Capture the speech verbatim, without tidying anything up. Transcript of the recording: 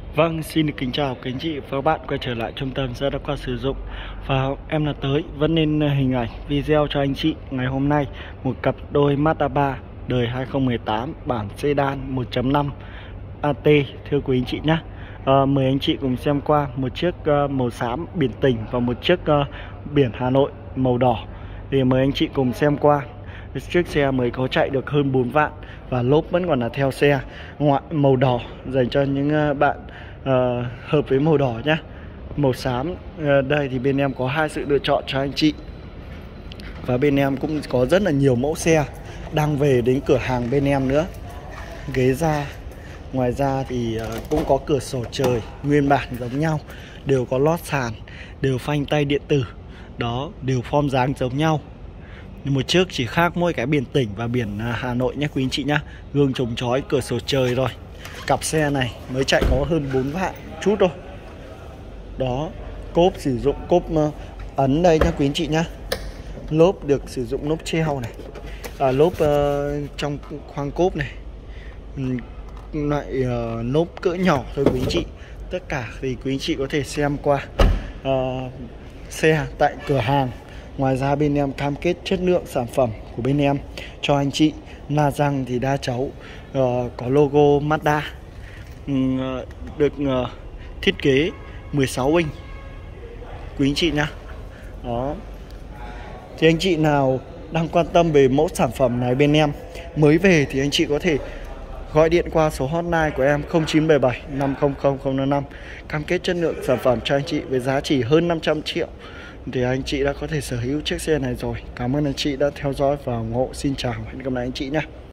Vâng, xin được kính chào quý anh chị và các bạn quay trở lại trung tâm xe đạp qua sử dụng. Và em là Tới vẫn lên hình ảnh video cho anh chị ngày hôm nay một cặp đôi Mazda ba đời hai không một tám bản sedan một chấm năm a tê thưa quý anh chị nhé. À, mời anh chị cùng xem qua một chiếc uh, màu xám biển tình và một chiếc uh, biển Hà Nội màu đỏ. Thì mời anh chị cùng xem qua. Chiếc xe mới có chạy được hơn bốn vạn và lốp vẫn còn là theo xe ngoại màu đỏ dành cho những bạn uh, hợp với màu đỏ nhé. Màu xám uh, đây thì bên em có hai sự lựa chọn cho anh chị. Và bên em cũng có rất là nhiều mẫu xe đang về đến cửa hàng bên em nữa. Ghế da, ngoài ra thì uh, cũng có cửa sổ trời nguyên bản giống nhau, đều có lót sàn, đều phanh tay điện tử. Đó, đều form dáng giống nhau. Một chiếc chỉ khác mỗi cái biển tỉnh và biển Hà Nội nhé quý anh chị nhá. Gương chống chói, cửa sổ trời rồi. Cặp xe này mới chạy có hơn bốn vạn chút thôi. Đó, cốp sử dụng cốp ấn đây nhá quý anh chị nhá. Lốp được sử dụng lốp treo này, à, lốp uh, trong khoang cốp này, loại uh, lốp cỡ nhỏ thôi quý anh chị. Tất cả thì quý anh chị có thể xem qua uh, xe tại cửa hàng. Ngoài ra bên em cam kết chất lượng sản phẩm của bên em cho anh chị. La răng thì đa chấu, uh, có logo Mazda, um, được uh, thiết kế mười sáu inch quý anh chị nhá. Đó. Thì anh chị nào đang quan tâm về mẫu sản phẩm này bên em mới về thì anh chị có thể gọi điện qua số hotline của em không chín bảy bảy năm không không không năm năm. Cam kết chất lượng sản phẩm cho anh chị với giá chỉ hơn năm trăm triệu thì anh chị đã có thể sở hữu chiếc xe này rồi. Cảm ơn anh chị đã theo dõi và ủng hộ. Xin chào và hẹn gặp lại anh chị nhé.